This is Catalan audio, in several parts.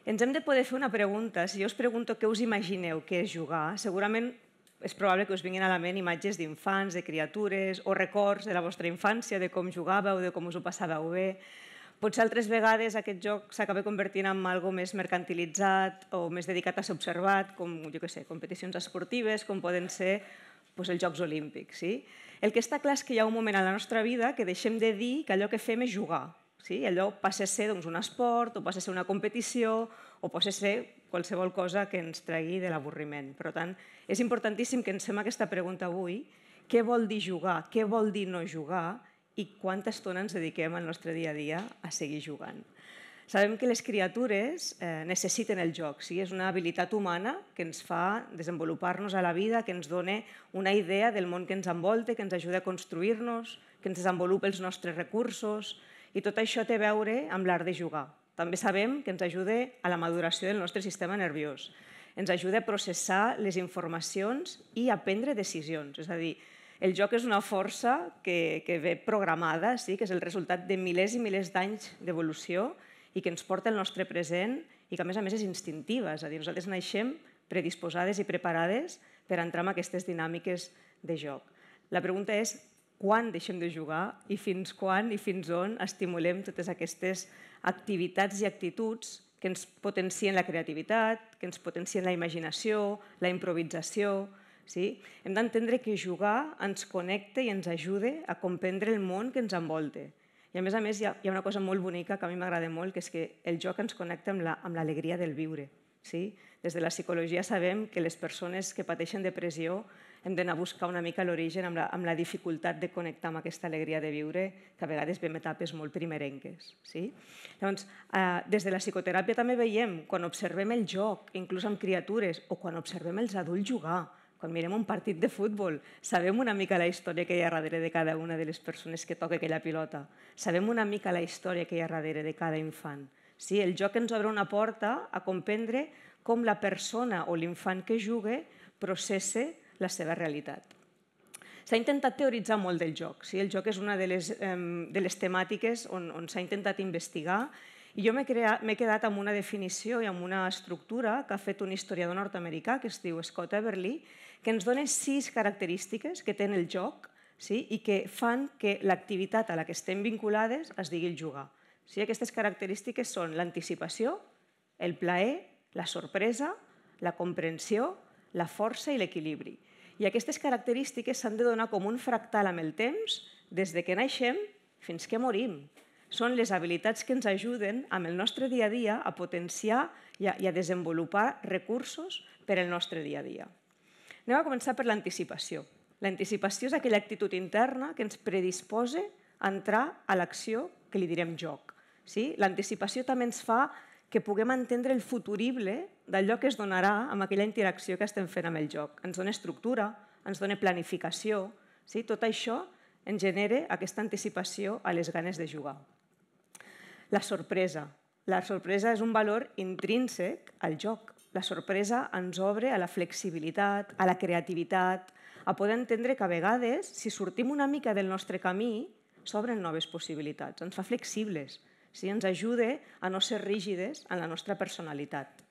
Ens hem de poder fer una pregunta. Si jo us pregunto què us imagineu que és jugar, segurament és probable que us vinguin a la ment imatges d'infants, de criatures o records de la vostra infància, de com jugàveu, de com us ho passàveu bé. Potser altres vegades aquest joc s'acaba convertint en algo més mercantilitzat o més dedicat a ser observat, com, jo què sé, competicions esportives, com poden ser els Jocs Olímpics. El que està clar és que hi ha un moment a la nostra vida que deixem de dir que allò que fem és jugar. Allò passa a ser un esport, o passa a ser una competició, o passa a ser qualsevol cosa que ens tregui de l'avorriment. Per tant, és importantíssim que ens fem aquesta pregunta avui: què vol dir jugar? Què vol dir no jugar? I quanta estona ens dediquem al nostre dia a dia a seguir jugant? Sabem que les criatures necessiten el joc. És una habilitat humana que ens fa desenvolupar-nos a la vida, que ens dona una idea del món que ens envolta, que ens ajuda a construir-nos, que ens desenvolupa els nostres recursos, i tot això té a veure amb l'art de jugar. També sabem que ens ajuda a la maduració del nostre sistema nerviós, ens ajuda a processar les informacions i a prendre decisions. És a dir, el joc és una força que ve programada, que és el resultat de milers i milers d'anys d'evolució i que ens porta al nostre present i que a més és instintiva. És a dir, nosaltres naixem predisposades i preparades per entrar en aquestes dinàmiques de joc. La pregunta és: quan deixem de jugar i fins quan i fins on estimulem totes aquestes activitats i actituds que ens potencien la creativitat, que ens potencien la imaginació, la improvisació. Hem d'entendre que jugar ens connecta i ens ajuda a comprendre el món que ens envolta. I a més hi ha una cosa molt bonica que a mi m'agrada molt, que és que el joc ens connecta amb l'alegria del viure. Des de la psicologia sabem que les persones que pateixen depressió hem d'anar a buscar una mica l'origen amb la dificultat de connectar amb aquesta alegria de viure, que a vegades ve en etapes molt primerenques. Llavors, des de la psicoteràpia també veiem, quan observem el joc, inclús amb criatures, o quan observem els adults jugar, quan mirem un partit de futbol, sabem una mica la història que hi ha darrere de cada una de les persones que toca aquella pilota. Sabem una mica la història que hi ha darrere de cada infant. El joc ens obre una porta a comprendre com la persona o l'infant que juga processa la seva realitat. S'ha intentat teoritzar molt del joc. El joc és una de les temàtiques on s'ha intentat investigar, i jo m'he quedat amb una definició i amb una estructura que ha fet un historiador nord-americà que es diu Scott Everly, que ens dona 6 característiques que té el joc i que fan que l'activitat a la que estem vinculades es digui el jugar. Aquestes característiques són l'anticipació, el plaer, la sorpresa, la comprensió, la força i l'equilibri. I aquestes característiques s'han de donar com un fractal amb el temps, des que naixem fins que morim. Són les habilitats que ens ajuden amb el nostre dia a dia a potenciar i a desenvolupar recursos per al nostre dia a dia. Anem a començar per l'anticipació. L'anticipació és aquella actitud interna que ens predisposa a entrar a l'acció que li direm joc. L'anticipació també ens fa que puguem entendre el futurible d'allò que es donarà amb aquella interacció que estem fent amb el joc. Ens dona estructura, ens dona planificació. Tot això ens genera aquesta anticipació a les ganes de jugar. La sorpresa. La sorpresa és un valor intrínsec al joc. La sorpresa ens obre a la flexibilitat, a la creativitat, a poder entendre que a vegades, si sortim una mica del nostre camí, s'obren noves possibilitats, ens fa flexibles, ens ajuda a no ser rígides en la nostra personalitat.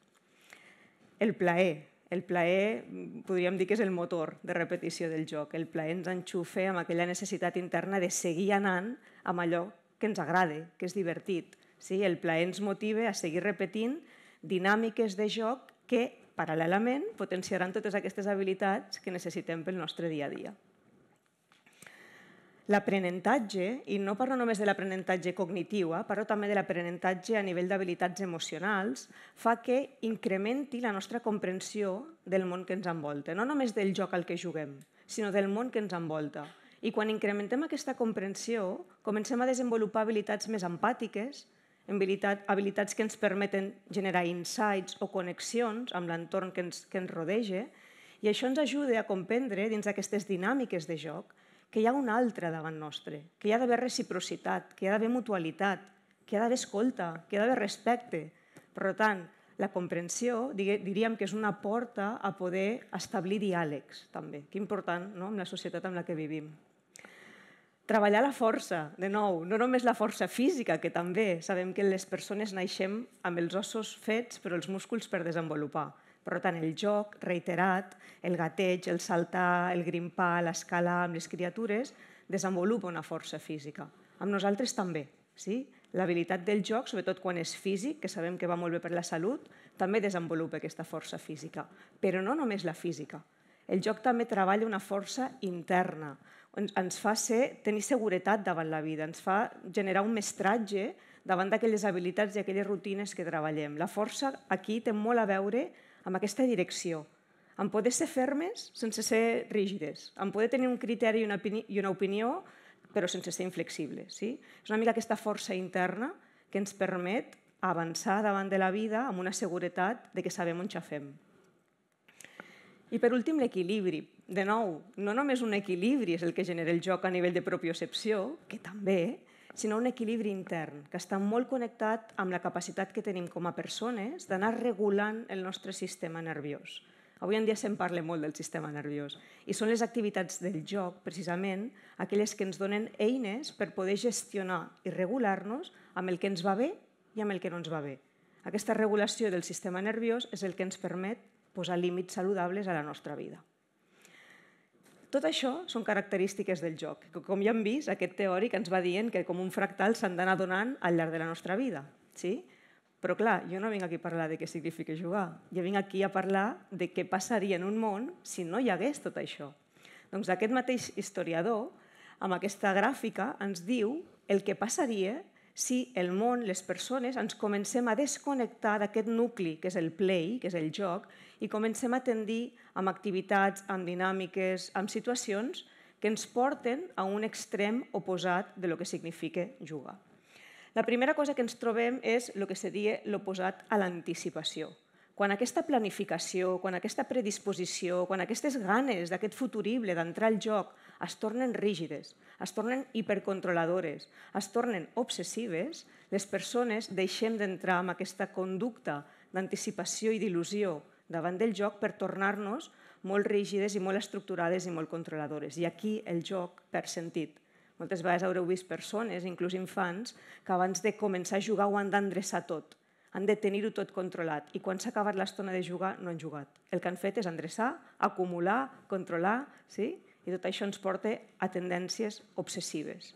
El plaer. El plaer podríem dir que és el motor de repetició del joc. El plaer ens enxufa amb aquella necessitat interna de seguir anant amb allò que ens agrada, que és divertit. El plaer ens motiva a seguir repetint dinàmiques de joc que, paral·lelament, potenciaran totes aquestes habilitats que necessitem pel nostre dia a dia. L'aprenentatge, i no parlo només de l'aprenentatge cognitiu, parlo també de l'aprenentatge a nivell d'habilitats emocionals, fa que incrementi la nostra comprensió del món que ens envolta. No només del joc al que juguem, sinó del món que ens envolta. I quan incrementem aquesta comprensió, comencem a desenvolupar habilitats més empàtiques, habilitats que ens permeten generar insights o connexions amb l'entorn que ens rodeja, i això ens ajuda a comprendre, dins d'aquestes dinàmiques de joc, que hi ha un altre davant nostre, que hi ha d'haver reciprocitat, que hi ha d'haver mutualitat, que hi ha d'haver escolta, que hi ha d'haver respecte. Per tant, la comprensió diríem que és una porta a poder establir diàlegs, també. Que important, en la societat en la que vivim. Treballar la força, de nou, no només la força física, que també sabem que les persones naixem amb els ossos fets, però els músculs per desenvolupar. Per tant, el joc reiterat, el gateig, el saltar, el grimpar, l'escalar amb les criatures, desenvolupa una força física. Amb nosaltres també, sí? L'habilitat del joc, sobretot quan és físic, que sabem que va molt bé per la salut, també desenvolupa aquesta força física. Però no només la física. El joc també treballa una força interna, ens fa tenir seguretat davant la vida, ens fa generar un mestratge davant d'aquelles habilitats i aquelles rutines que treballem. La força aquí té molt a veure amb aquesta direcció, en poder ser fermes sense ser rígides, en poder tenir un criteri i una opinió però sense ser inflexibles. Sí? És una mica aquesta força interna que ens permet avançar davant de la vida amb una seguretat de que sabem on xafem. I per últim, l'equilibri. De nou, no només un equilibri és el que genera el joc a nivell de propiocepció, que també, sinó un equilibri intern, que està molt connectat amb la capacitat que tenim com a persones d'anar regulant el nostre sistema nerviós. Avui en dia se'n parla molt del sistema nerviós i són les activitats del joc, precisament, aquelles que ens donen eines per poder gestionar i regular-nos amb el que ens va bé i amb el que no ens va bé. Aquesta regulació del sistema nerviós és el que ens permet posar límits saludables a la nostra vida. Tot això són característiques del joc. Com ja hem vist, aquest teòric ens va dient que com un fractal s'han d'anar donant al llarg de la nostra vida. Sí? Però clar, jo no vinc aquí a parlar de què significa jugar. Jo vinc aquí a parlar de què passaria en un món si no hi hagués tot això. Doncs aquest mateix historiador, amb aquesta gràfica, ens diu el que passaria si el món, les persones, ens comencem a desconnectar d'aquest nucli, que és el play, que és el joc, i comencem a tendir amb activitats, amb dinàmiques, amb situacions que ens porten a un extrem oposat de lo que significa jugar. La primera cosa que ens trobem és el que seria l'oposat a l'anticipació. Quan aquesta planificació, quan aquesta predisposició, quan aquestes ganes d'aquest futurible d'entrar al joc es tornen rígides, es tornen hipercontroladores, es tornen obsessives, les persones deixem d'entrar en aquesta conducta d'anticipació i d'il·lusió davant del joc per tornar-nos molt rígides i molt estructurades i molt controladores. I aquí el joc perd sentit. Moltes vegades haureu vist persones, inclús infants, que abans de començar a jugar ho han d'endreçar tot, han de tenir-ho tot controlat i quan s'ha acabat l'estona de jugar no han jugat. El que han fet és endreçar, acumular, controlar, sí? I tot això ens porta a tendències obsessives.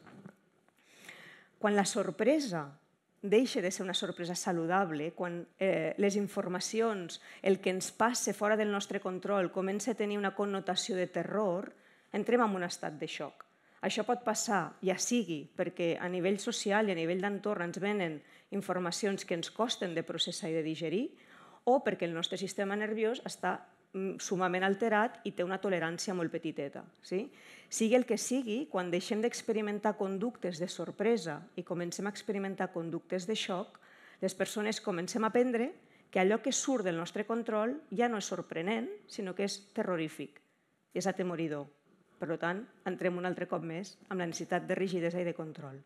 Quan la sorpresa deixa de ser una sorpresa saludable, quan les informacions, el que ens passa fora del nostre control, comença a tenir una connotació de terror, entrem en un estat de xoc. Això pot passar, ja sigui perquè a nivell social i a nivell d'entorn ens venen informacions que ens costen de processar i de digerir, o perquè el nostre sistema nerviós està sumament alterat i té una tolerància molt petiteta. Sigui el que sigui, quan deixem d'experimentar conductes de sorpresa i comencem a experimentar conductes de xoc, les persones comencem a aprendre que allò que surt del nostre control ja no és sorprenent, sinó que és terrorífic, és atemoridor. Per tant, entrem un altre cop més amb la necessitat de rigidesa i de control.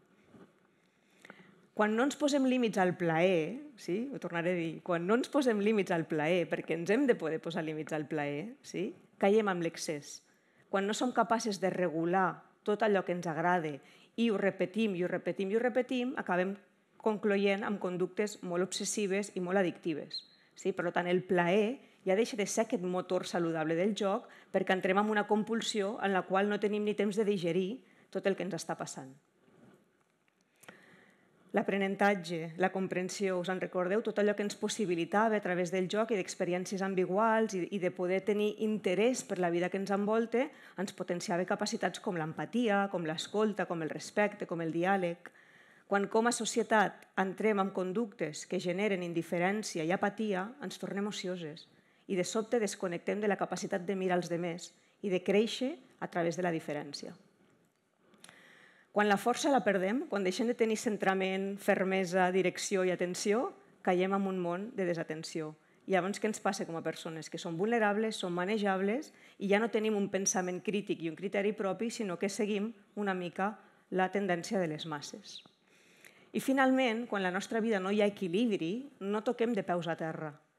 Quan no ens posem límits al plaer, ho tornaré a dir, quan no ens posem límits al plaer, perquè ens hem de poder posar límits al plaer, caiem amb l'excés. Quan no som capaces de regular tot allò que ens agrada i ho repetim, i ho repetim, i ho repetim, acabem concloent amb conductes molt obsessives i molt addictives. Per tant, el plaer ja deixa de ser aquest motor saludable del joc perquè entrem en una compulsió en la qual no tenim ni temps de digerir tot el que ens està passant. L'aprenentatge, la comprensió, us en recordeu? Tot allò que ens possibilitava a través del joc i d'experiències ambiguals i de poder tenir interès per la vida que ens envolta, ens potenciava capacitats com l'empatia, com l'escolta, com el respecte, com el diàleg. Quan com a societat entrem en conductes que generen indiferència i apatia, ens tornem ocioses i de sobte desconnectem de la capacitat de mirar els altres i de créixer a través de la diferència. Quan la força la perdem, quan deixem de tenir centrament, fermesa, direcció i atenció, caiem en un món de desatenció. I llavors què ens passa com a persones? Que som vulnerables, som manejables i ja no tenim un pensament crític i un criteri propi, sinó que seguim una mica la tendència de les masses. I finalment, quan a la nostra vida no hi ha equilibri, no toquem de peus a terra.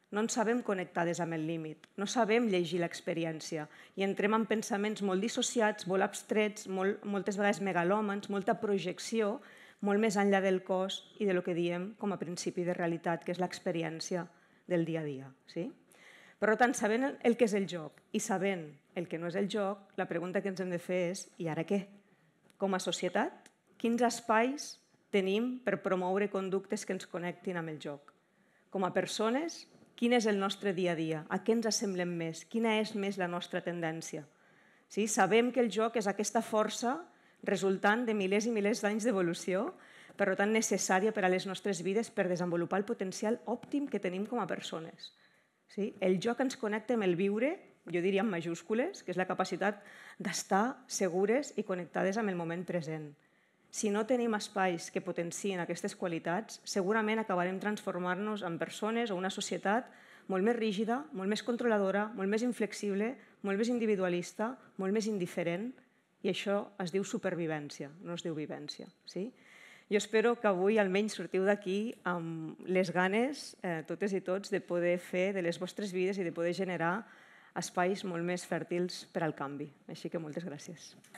no ens sabem connectades amb el límit, no sabem llegir l'experiència i entrem en pensaments molt dissociats, molt abstrets, moltes vegades megalòmans, molta projecció, molt més enllà del cos i del que diem com a principi de realitat, que és l'experiència del dia a dia. Per tant, sabent el que és el joc i sabent el que no és el joc, la pregunta que ens hem de fer és i ara què? Com a societat, quins espais tenim per promoure conductes que ens connectin amb el joc? Com a persones, quin és el nostre dia a dia? A què ens assemblem més? Quina és més la nostra tendència? Sabem que el joc és aquesta força resultant de milers i milers d'anys d'evolució, per tant necessària per a les nostres vides per desenvolupar el potencial òptim que tenim com a persones. El joc ens connecta amb el viure, jo diria en majúscules, que és la capacitat d'estar segures i connectades amb el moment present. Si no tenim espais que potenciïn aquestes qualitats, segurament acabarem transformant-nos en persones o una societat molt més rígida, molt més controladora, molt més inflexible, molt més individualista, molt més indiferent, i això es diu supervivència, no es diu vivència. Jo espero que avui almenys sortiu d'aquí amb les ganes, totes i tots, de poder fer de les vostres vides i de poder generar espais molt més fèrtils per al canvi. Així que moltes gràcies.